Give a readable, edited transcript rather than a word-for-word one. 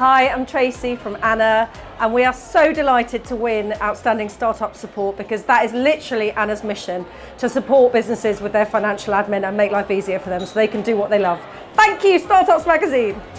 Hi, I'm Tracy from Anna, and we are so delighted to win Outstanding Startup Support because that is literally Anna's mission, to support businesses with their financial admin and make life easier for them so they can do what they love. Thank you, Startups Magazine.